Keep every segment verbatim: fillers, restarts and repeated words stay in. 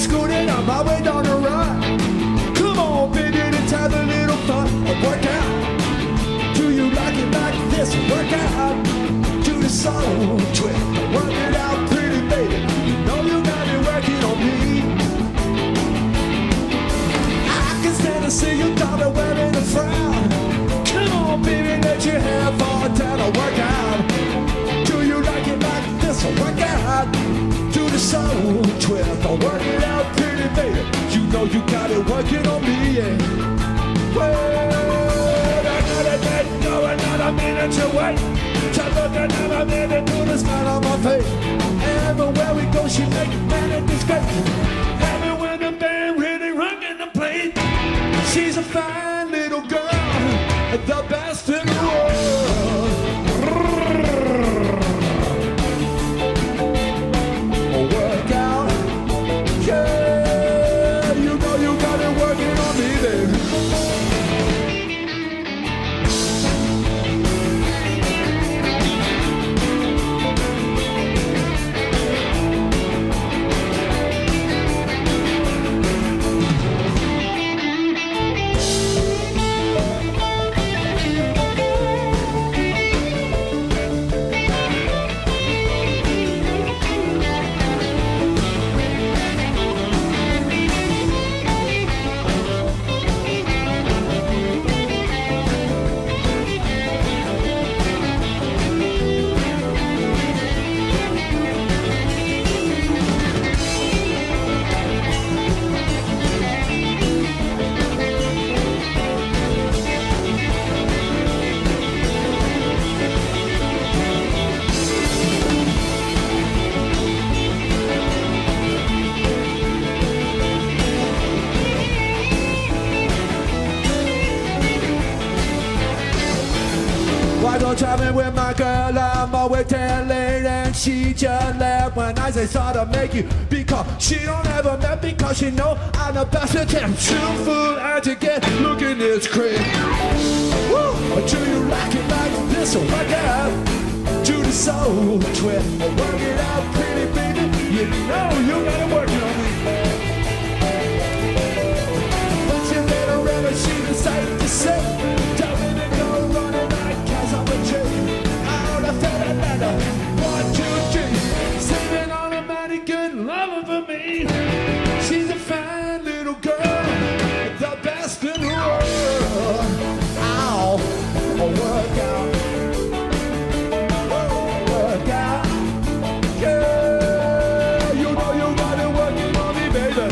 school and on my way down the run. Come on, baby, let's have a little fun. A workout. Do you like it like this? Workout. Do the soul twist. Work it out, pretty baby. You know you got it working on me. I can stand to see your daughter wearing a frown. Come on, baby, let your hair fall down. A workout. Do you like it like this? A workout. Do the soul twist. I'll work it out, pretty baby. You know you got it working on me, yeah. Well, another day, go another minute to wait. To look another minute, do the smile on my face. Everywhere we go, she make man a disgrace. Every when the band really rocking the place. She's a fine little girl, the best in the world. Work out, yeah, you know you got it working on me, baby. Traveling with my girl, I'm always ten late, and she just left when I say sorry to make you, because she don't ever met me, because she know I'm the best at them. Truthful and to get look in this crib. Woo! Or do you like it like this? Or work out, do the soul twist, or work it out, pretty baby. You know you gotta work it on me. But you better remember she's the sight to say. One, two, three, saving automatic good loving for me. She's a fine little girl, the best in the world. Ow, work out, work out, yeah. You know you got it working on me, baby.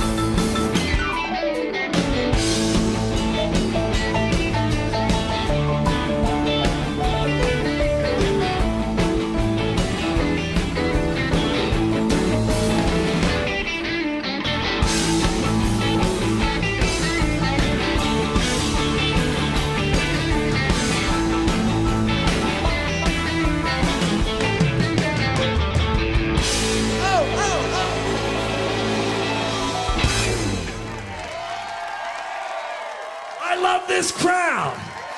This crowd.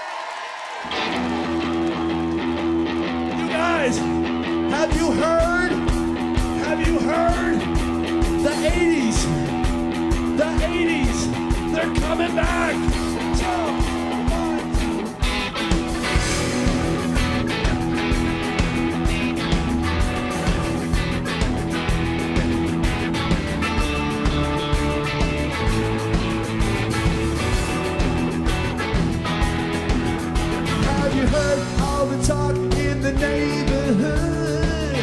You guys, have you heard? Have you heard? The eighties. The eighties. They're coming back. Heard all the talk in the neighborhood.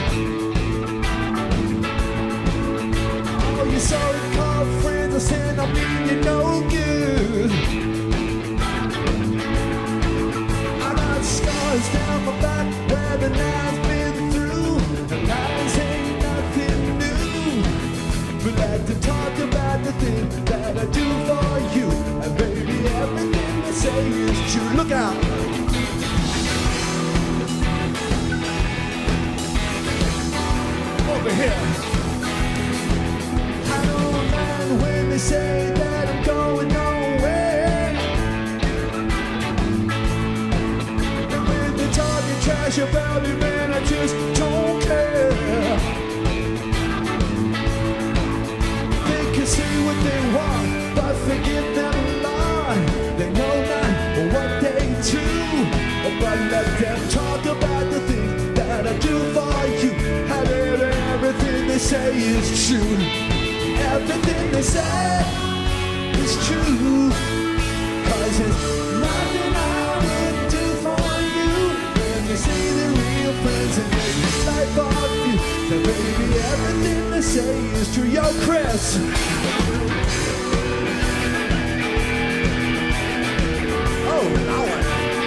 All your so-called friends are saying I mean you're no good. I got scars down my back where the night's been through. The lies ain't nothing new, but like to talk about the thing that I do for you. And baby, everything I say is true. Look out. Over here. I don't mind when they say that I'm going nowhere. And when they're talking trash about me, man, I just don't care. Think say is true. Everything they say is true. Cause there's nothing I wouldn't do for you. When they say they're real friends and make this life of you, then baby everything they say is true. Yo, Chris. Oh, Lord.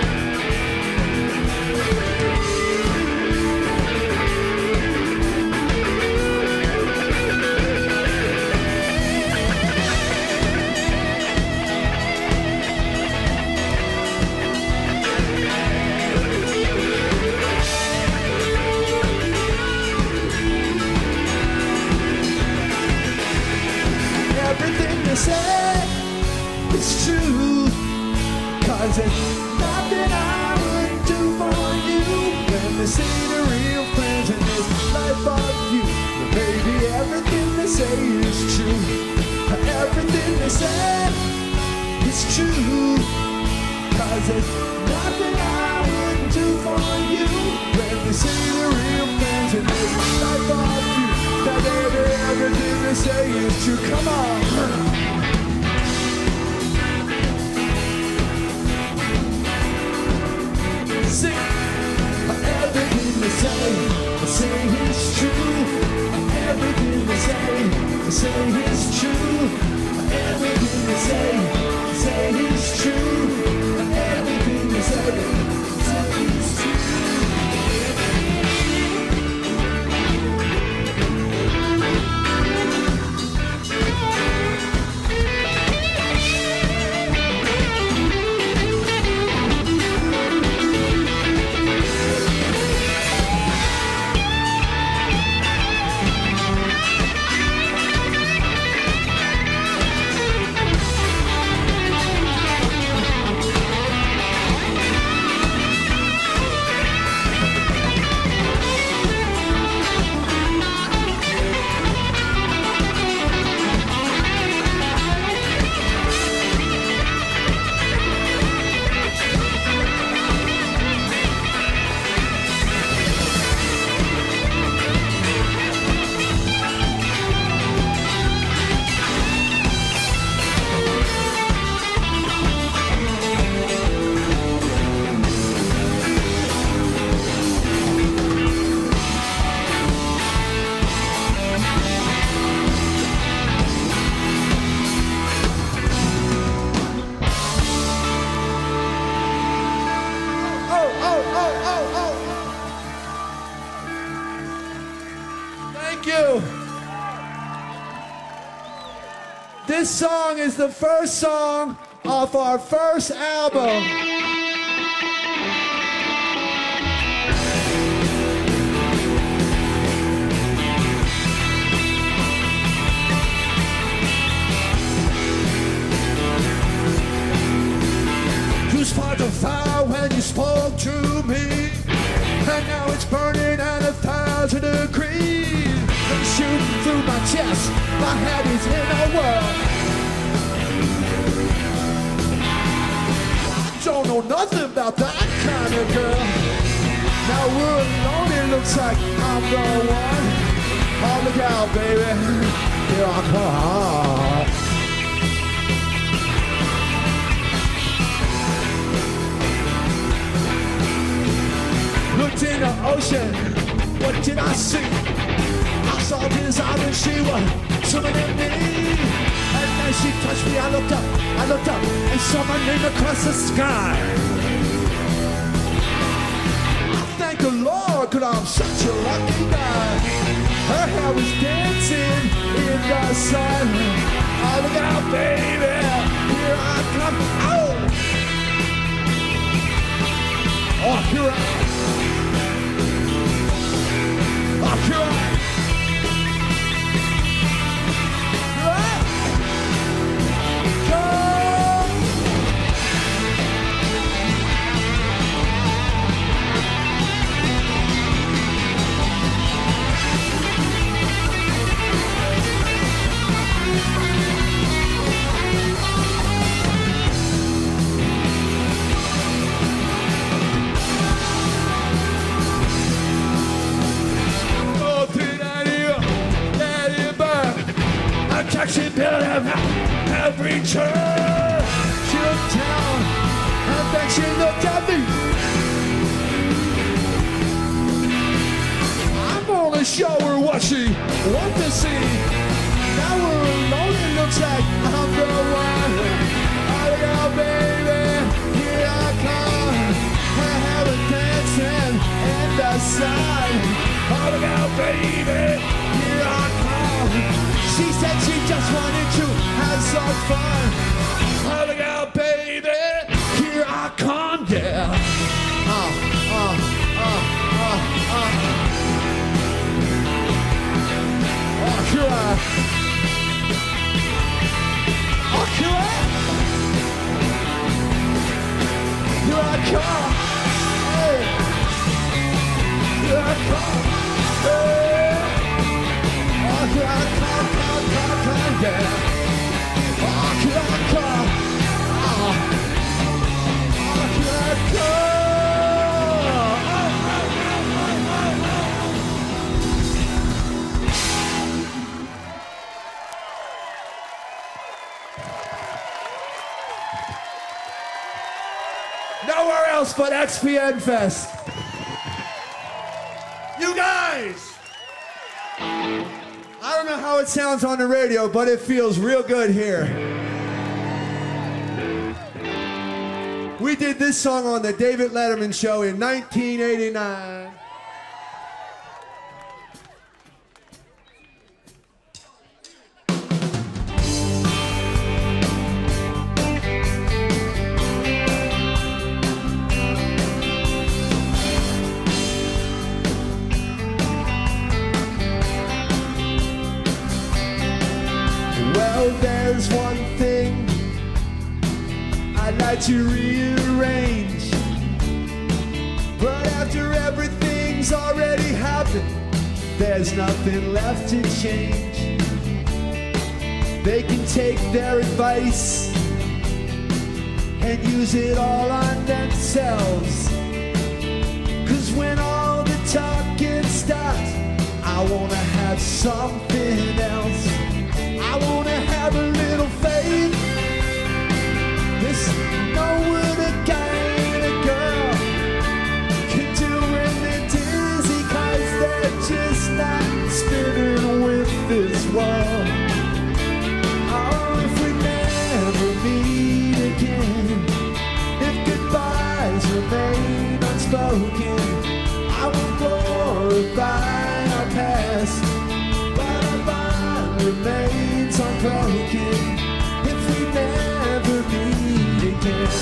Everything they say is true. Cause there's nothing I wouldn't do for you. When they say they're real friends and this life of you, but baby everything they say is true. Everything they say is true. Cause there's nothing I wouldn't do for you. When they say they're real friends and this life of you, that baby everything they say is true. Come on. Sing. Everything they say, they say is true. Everything they say, they say is true. Everything they say, they say is true. Everything they say, they say is true. This song is the first song off our first album. You sparked a fire when you spoke to me, and now it's burning at a thousand degrees. I'm shooting through my chest, my head is in a whirl. Don't know nothing about that kind of girl. Now we're alone, it looks like I'm the one. Oh, look out, baby, here I come. Looked in the ocean, what did I see? I saw his eyes and she was swimming in me. And then she touched me, I looked up, I looked up, and saw my name across the sky. I thank the Lord, cause I'm such a lucky guy. Her hair was dancing in the sun. Oh, look out, baby, here I come. Oh, oh here I am. Oh, here I am. ecstasy. Now we're alone, it looks like I'm the one. Oh yeah, baby, here I come. I have a dancing in the sun. Oh yeah, baby, here I come. She said she just wanted to have some fun. Oh yeah, baby, here I come, yeah. Uh, uh, uh, uh, uh. Oh, here I Oh, here I Here I come. Hey. Here I come. Hey. Oh, here I come, come, come, come, yeah. Oh, here I come. Oh, oh here I come. Nowhere else but X P N Fest. You guys! I don't know how it sounds on the radio, but it feels real good here. We did this song on the David Letterman show in nineteen eighty-nine. There's one thing I'd like to rearrange, but after everything's already happened, there's nothing left to change. They can take their advice and use it all on themselves, 'cause when all the talking stops, I wanna have something else. I wanna have a little faith. This no what a kind of girl can do when they're dizzy, 'cause they're just not spinning with this world. Oh, if we never meet again, if goodbyes remain unspoken, I will glorify our past, but our bond remains unbroken if we never meet again.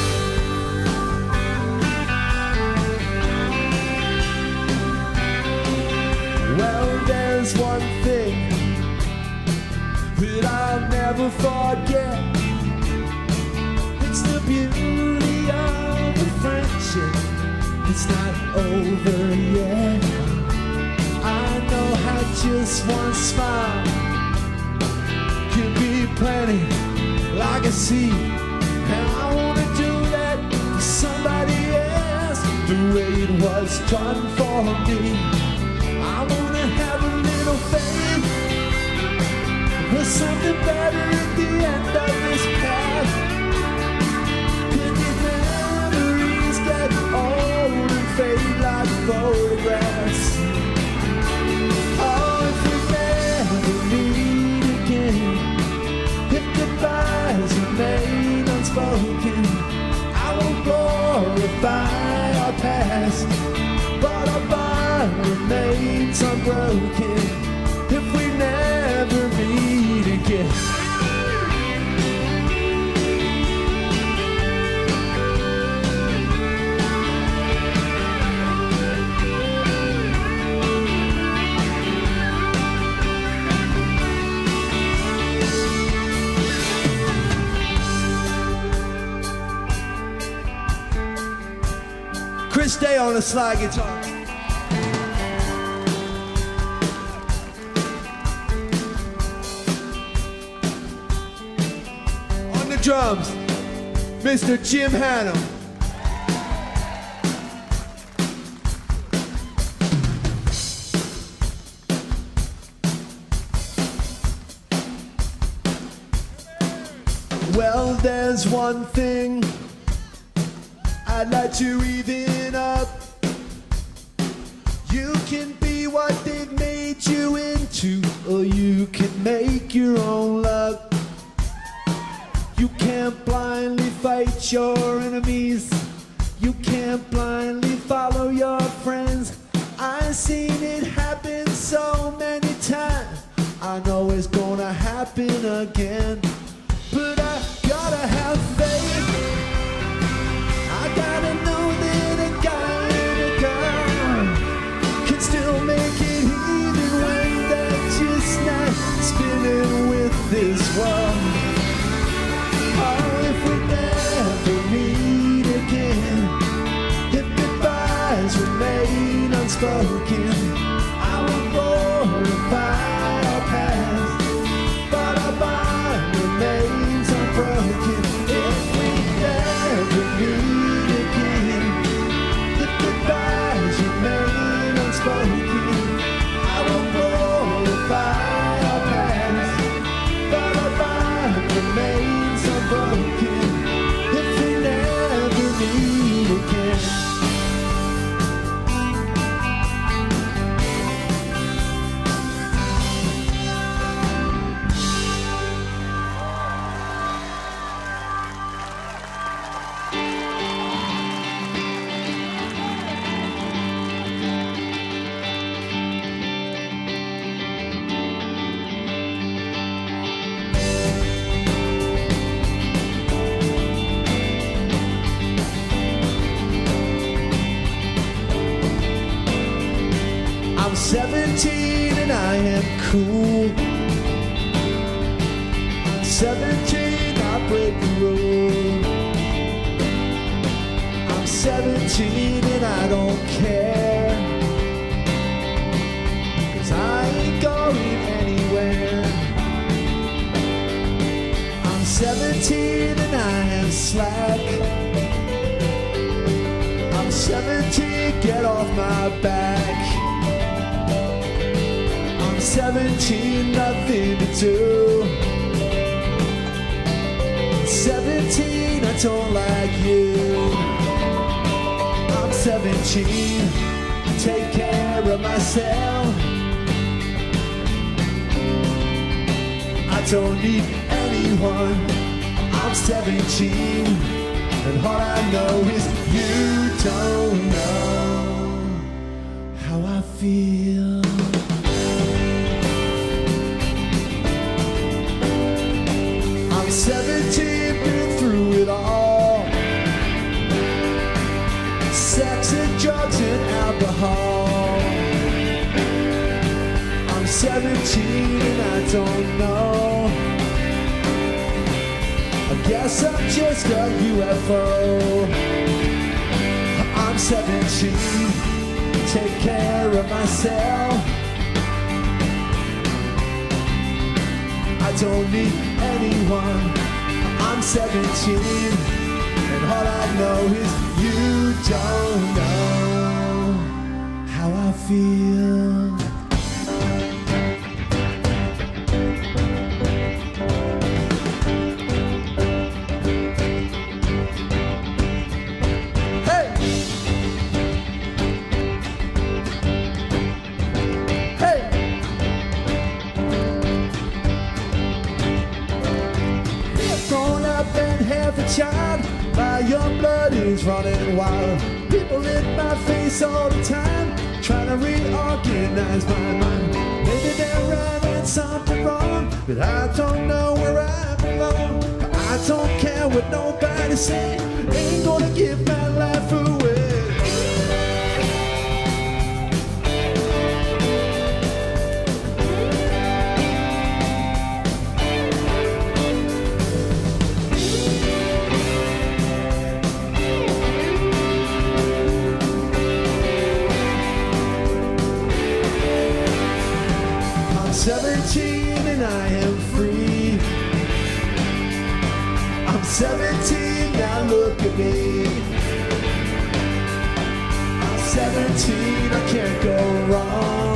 Well, there's one thing that I'll never forget. It's the beauty of the friendship. It's not over yet. I know how just one smile can be plenty like a seed, and I wanna do that for somebody else the way it was done for me. I wanna have a little faith for something better at the end of this path. Can these memories get old and fade like photographs? Oh, if we never meet again, if goodbyes remain unspoken, I will glorify our past, but our bond remains unbroken if we never meet again. Chris Day on the slide guitar. On the drums, Mister Jim Hannum. Well, there's one thing I'd like to even up. You can be what they've made you into. too, or you can make your own luck. You can't blindly fight your enemies. You can't blindly follow your friends. I've seen it happen so many times. I know it's gonna happen again. But I gotta have faith. I gotta know that a guy and a girl can still make it even when they're just not spinning with this world. Oh, if we never meet again, if goodbyes remain unspoken, I will glorify our past, but our bond remains unbroken. If we never meet again, if goodbyes remain unspoken, I will glorify our past, but our bond remains unbroken. If we never meet again. I'm seventeen and I am cool. seventeen, I break the rule. I'm seventeen and I don't care, 'cause I ain't going anywhere. I'm seventeen and I am slack. I'm seventeen, get off my back. seventeen, nothing to do. seventeen, I don't like you. I'm seventeen, take care of myself. I don't need anyone. I'm seventeen, and all I know is you don't know how I feel. seventeen, been through it all. Sex and drugs and alcohol. I'm seventeen and I don't know. I guess I'm just a U F O. I'm seventeen, take care of myself. I don't need anyone. I'm seventeen, and all I know is you don't know how I feel. Child, my young blood is running wild. People in my face all the time, trying to reorganize my mind. Maybe they're right and something wrong, but I don't know where I belong. I don't care what nobody say, ain't gonna give my life away. seventeen and I am free. I'm seventeen, now look at me. I'm seventeen, I can't go wrong,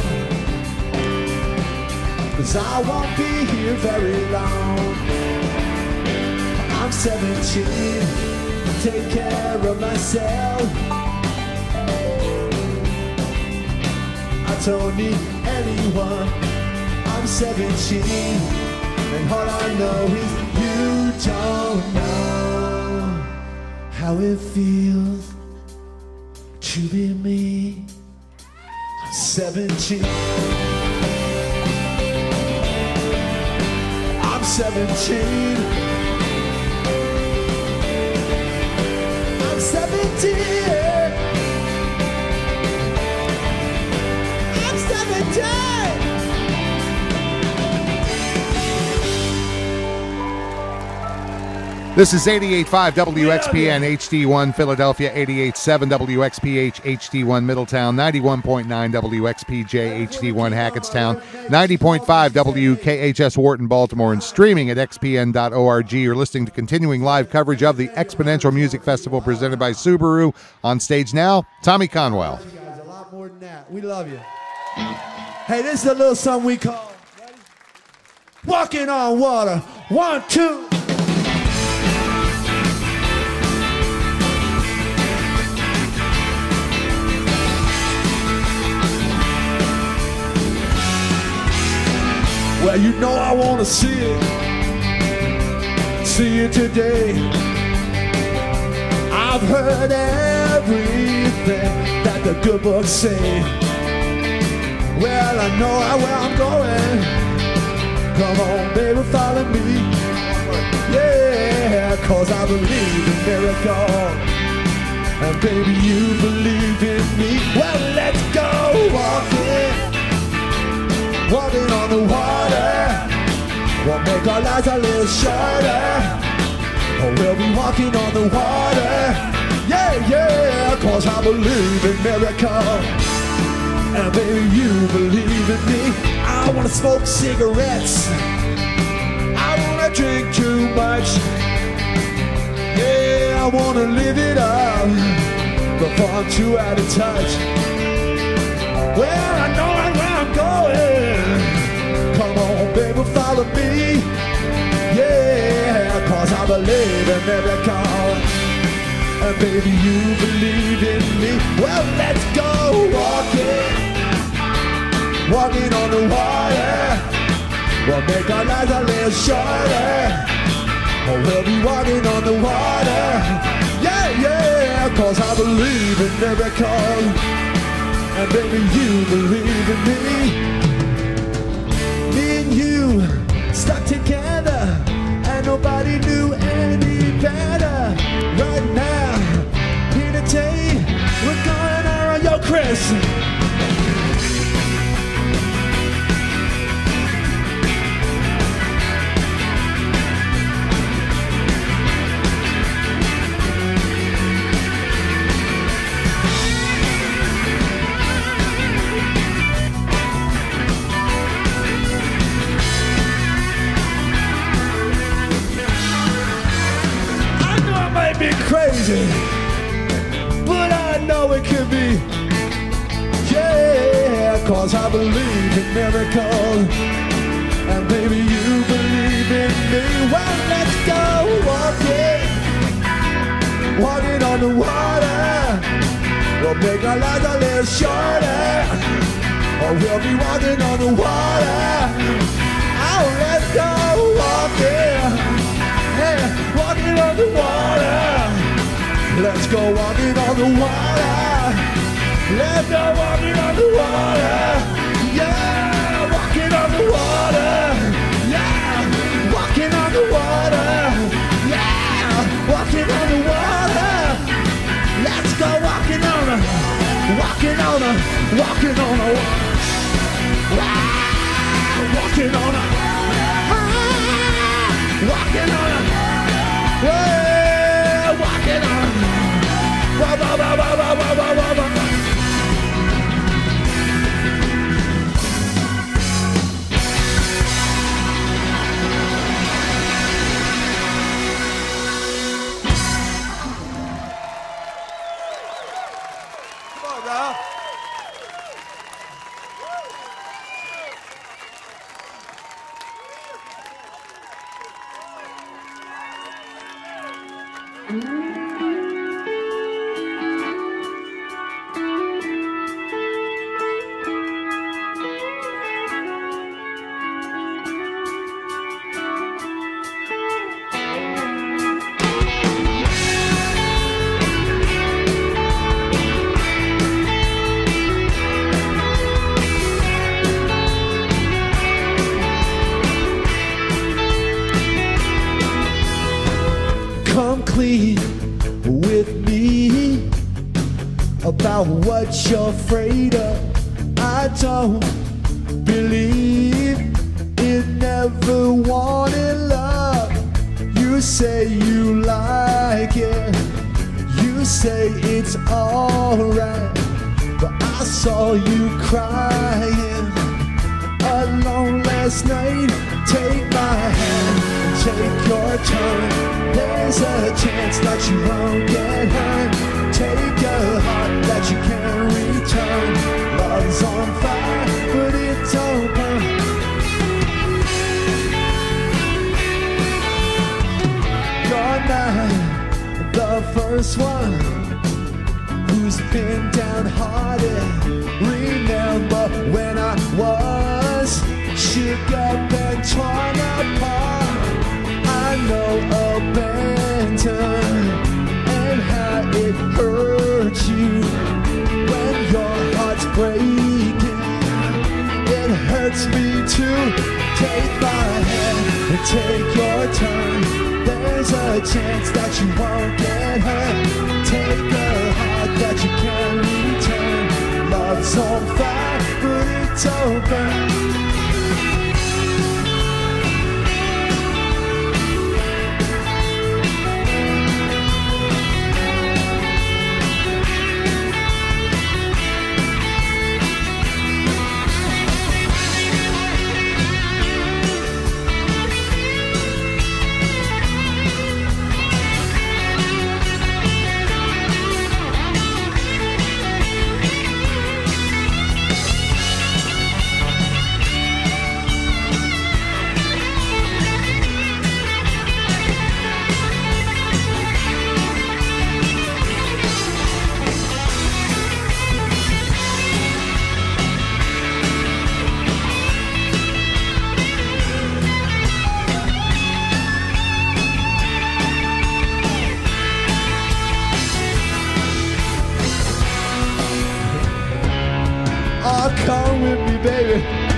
'cause I won't be here very long. I'm seventeen, take care of myself. I don't need anyone. I'm seventeen, and all I know is you don't know how it feels to be me. I'm seventeen. I'm seventeen. I'm seventeen. I'm seventeen. This is eighty-eight point five W X P N H D one Philadelphia, eighty-eight point seven W X P H H D one Middletown, ninety-one point nine W X P J H D one Hackettstown, ninety point five W K H S Wharton, Baltimore, and streaming at X P N dot org. You're listening to continuing live coverage of the XPoNential Music Festival presented by Subaru. On stage now, Tommy Conwell. You guys, a lot more than that. We love you. Hey, this is a little song we call Walking on Water. One, two. Well, you know I want to see it, see it today. I've heard everything that the good books say. Well, I know where I'm going. Come on, baby, follow me. Yeah, cause I believe in miracles. And baby, you believe in me. Well, let's go walking. Walking on the water, we'll make our lives a little shorter. Oh, we'll be walking on the water, yeah, yeah, cause I believe in miracles. And baby, you believe in me. I wanna smoke cigarettes, I wanna drink too much. Yeah, I wanna live it up before I'm too out of touch. Well, I know where I'm going. Come on, baby, follow me. Yeah, cause I believe in miracles. And baby, you believe in me. Well, let's go walking. Walking on the water. We'll make our lives a little shorter. Or we'll be walking on the water. Yeah, yeah, cause I believe in miracles. And baby, you believe in me. Me and you stuck together, and nobody knew any better. Right now, here to tell you, we're going out on your Chris. Crazy, but I know it could be. Yeah, cause I believe in miracles. And baby, you believe in me. Well, let's go walking. Walking on the water. We'll make our lives a little shorter. Or we'll be walking on the water. Oh, let's go walking. Yeah, walking on the water. Let's go walking on the water. Let's go walking on the water. Yeah, walking on the water. Yeah, walking on the water. Yeah, walking on the water. Let's go walking on the, walking on the, walking on the water. Walking on the, walking on the, well, walking on. Ba, ba, ba, ba, ba, ba, ba, ba. Come on, Rob. clean with me about what you're afraid of. I don't believe it, never wanted love. You say you like it, you say it's alright, but I saw you crying alone last night. Take my hand, take your turn. There's a chance that you won't get hurt. Take a heart that you can't return. Love's on fire, but it's open. You're not the first one who's been downhearted. Remember when I was shook up and torn apart? I know abandon and how it hurts you when your heart's breaking. It hurts me too. Take my hand and take your turn. There's a chance that you won't get hurt. Take a heart that you can return. Love's on fire, but it's open. Come with me, baby.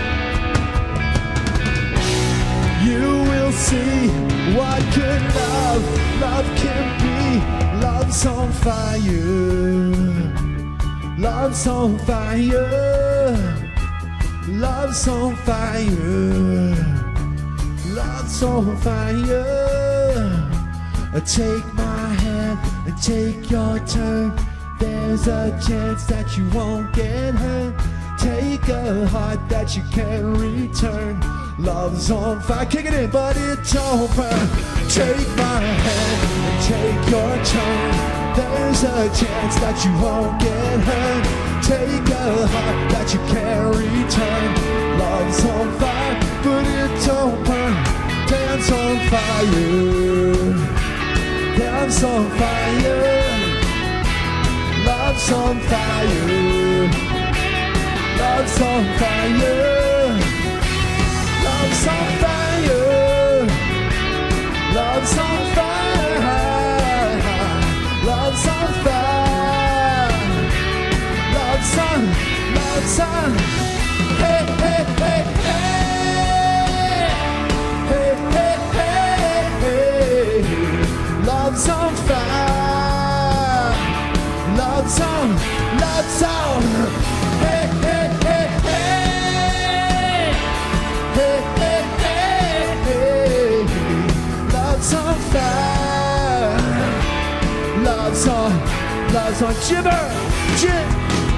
You will see what good love, love can be. Love's on fire. Love's on fire. Love's on fire. Love's on fire. Take my hand and take your turn. There's a chance that you won't get hurt. Take a heart that you can return. Love's on fire, kick it in, but it's open. Take my hand and take your turn. There's a chance that you won't get hurt. Take a heart that you can return. Love's on fire, but it's open. Dance on fire. Dance on fire. Love's on fire. Love's on fire. Love's on fire. Love's on fire. Love's on fire. Love's on. Love's on. Hey, hey, hey, hey. Hey, hey, hey, hey. Love's on fire. Love's on. Love's on. Hey, hey, hey, hey. Hey, hey, hey, hey. Love's on fire. Love's on. Love's on. Jibber. Jib.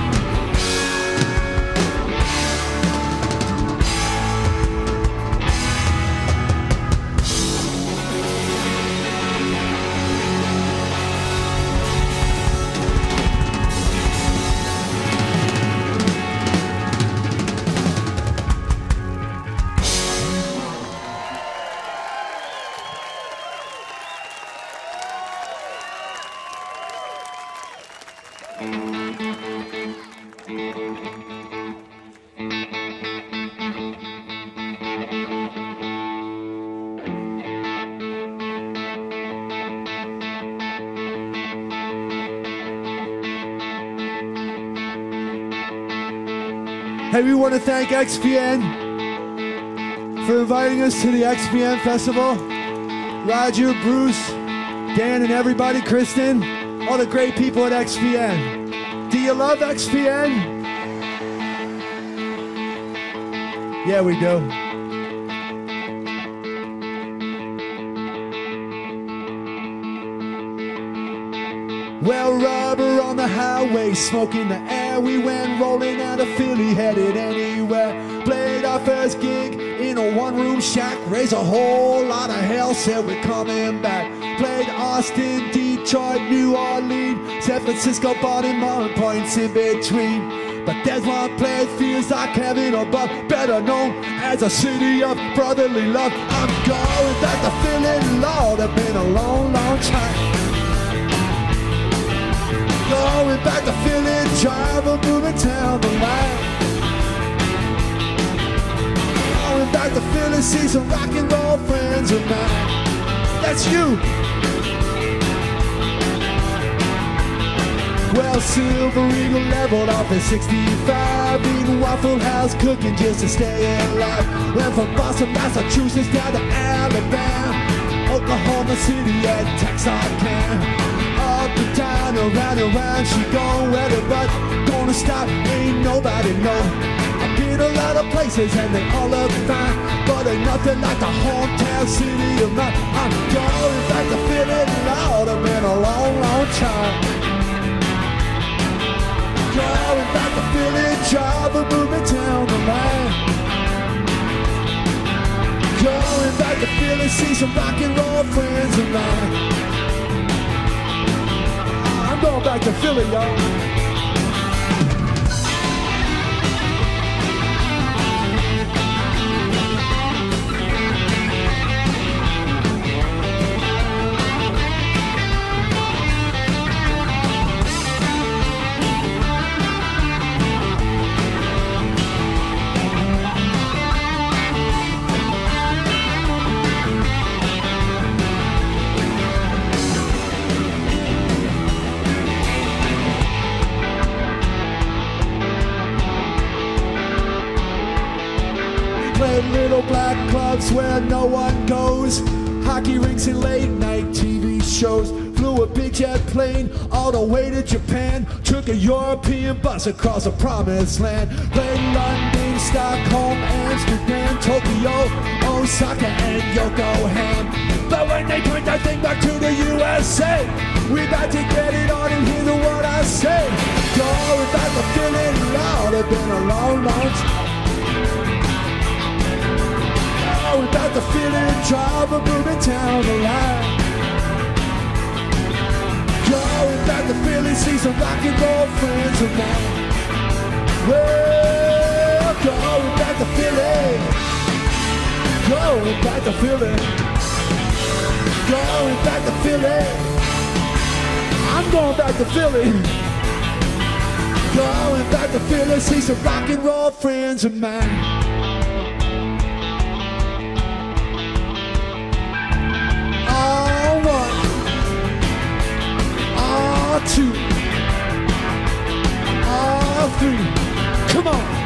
Hey, we want to thank X P N for inviting us to the X P N Festival. Roger, Bruce, Dan and everybody, Kristen, all the great people at X P N. Do you love X P N? Yeah, we do. Well, rubber on the highway, smoking the air. We went rolling out of Philly, headed anywhere. Played our first gig in a one-room shack. Raised a whole lot of hell, said we're coming back. Played Austin, Detroit, New Orleans, San Francisco, Baltimore, and points in between. But there's one place feels like heaven above, better known as a city of brotherly love. I'm going back to Philly, Lord, it's been a long, long time. Going back to Philly, driver moving down the line. Going back to Philly, see some rock and roll friends of mine. That's you. Well, Silver Eagle leveled off at sixty-five, eating Waffle House cooking just to stay alive. Went from Boston, Massachusetts down to Alabama, Oklahoma City and Texarkana. Up and down, around and around, she gon' let it, but gonna stop, ain't nobody know. I've been a lot of places and they all look fine, but ain't nothing like the hometown city of mine. I'm going back to Philly, Lord, it's been a long, long time. Going back to Philly, driver moving down the line. Going back to Philly, see some rock and roll friends of mine. I'm going back to Philly, y'all. Little black clubs where no one goes, hockey rinks and late night T V shows. Flew a big jet plane all the way to Japan, took a European bus across the promised land. Played London, Stockholm, Amsterdam, Tokyo, Osaka and Yokohama. But when they point that thing back to the U S A, we about to get it on and hear the word I say. Going back to Philly, Lord, it's been a long, long time. Going back to Philly, driver moving down the line. Going back to Philly, see some rock and roll friends of mine. Well, going back to Philly. Going back to Philly. Going back to Philly. I'm going back to Philly. Going back to Philly, see some rock and roll friends of mine. Two, all three, come on.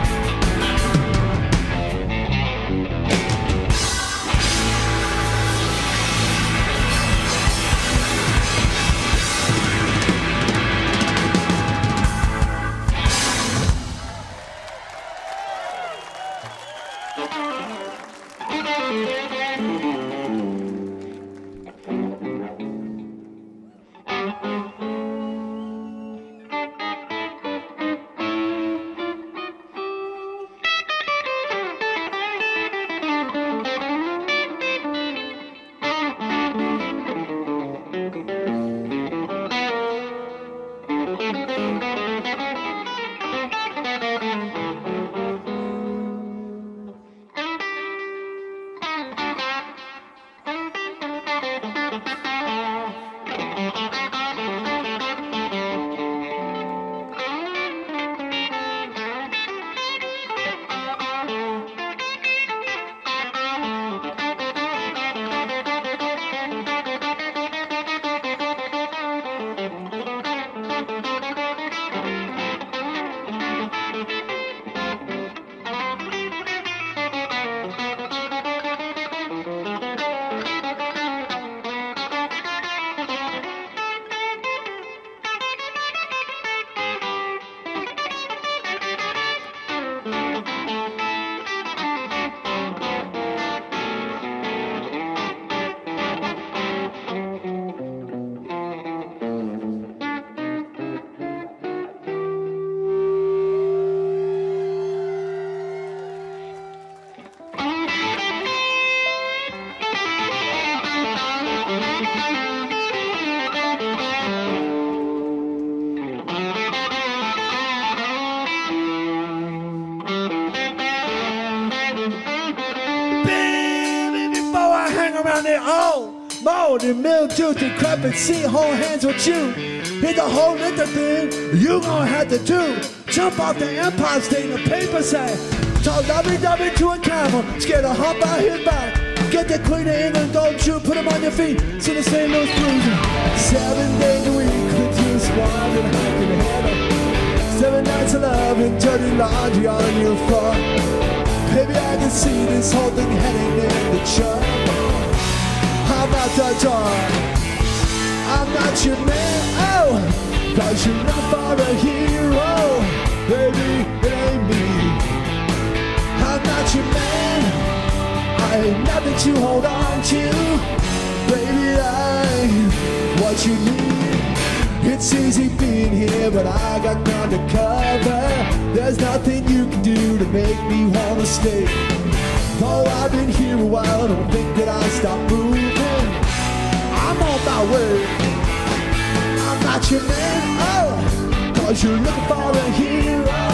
own. Mold and mildew, decrepit, see whole hands with you. Hit the whole little thing, you gon' have to do. Jump off the Empire State, the paper say. Talk lovey-dovey to a camel, scared to hump out his back. Get the Queen of England, don't you, put him on your feet. See the Saint Louis Blues. Seven days a week with you squad and hiking heaven. Seven nights of love and dirty laundry on your floor. Baby, I can see this whole thing heading in the truck. I'm out the door. I'm not your man, oh, cause you're looking for a hero. Baby, it ain't me. I'm not your man. I ain't nothing to hold on to. Baby, I'm what you need. It's easy being here, but I got none to cover. There's nothing you can do to make me wanna stay. Though I've been here a while, don't think that I'll stop moving. I'm on my way. I'm not your man, oh, cause you're looking for a hero.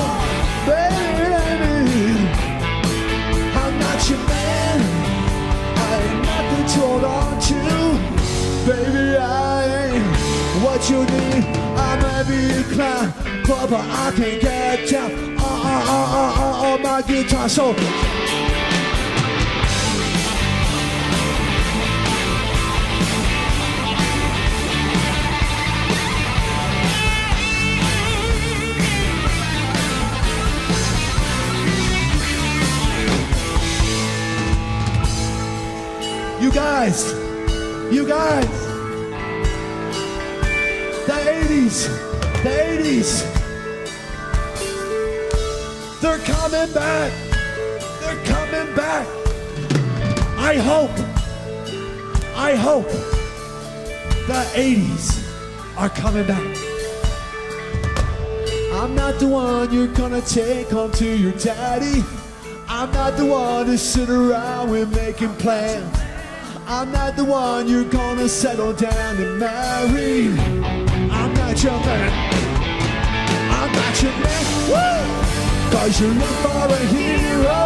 Baby, I'm not your man. I ain't nothing to hold on to. Baby, I ain't what you need. I might be a clown, but, but I can't get down. Uh, uh, uh, uh, uh, on my guitar, so you guys, you guys, the eighties, the eighties, they're coming back, they're coming back. I hope, I hope the eighties are coming back. I'm not the one you're gonna take home to your daddy. I'm not the one to sit around with making plans. I'm not the one you're gonna settle down and marry. I'm not your man. I'm not your man. Woo! Cause you're looking for a hero,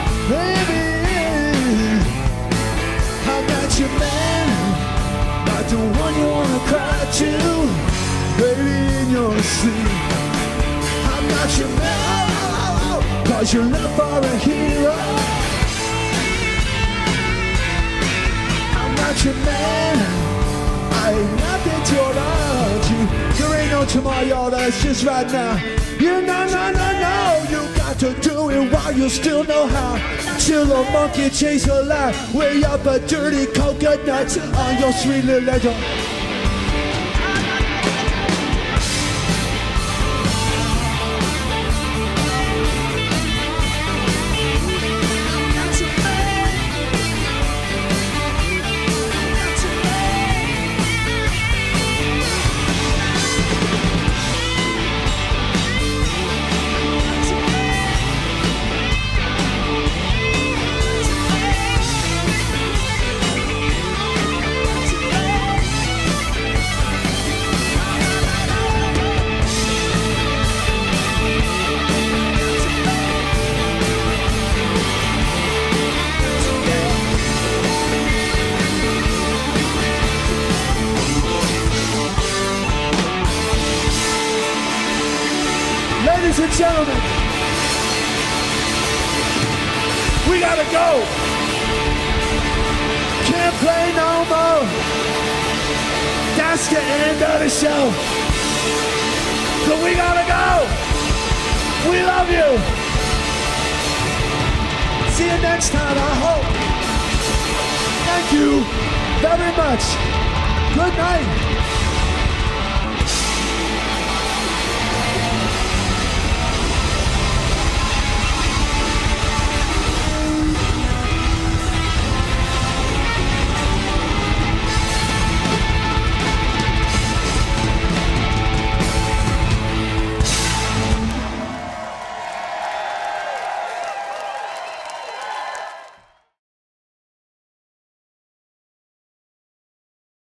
baby. I'm not your man. Not the one you wanna cry to, baby, in your sleep. I'm not your man. Oh, oh, oh, oh. Cause you're looking for a hero. Not your man, I ain't nothing to hold on to. There ain't no tomorrow, y'all, that's just right now. You know, no, no, no, you got to do it while you still know how. Till a monkey chase a lie, way up a dirty coconut on your sweet little ledger. Ladies and gentlemen, we gotta go. Can't play no more. That's the end of the show. So we gotta go. We love you. See you next time, I hope. Thank you very much. Good night.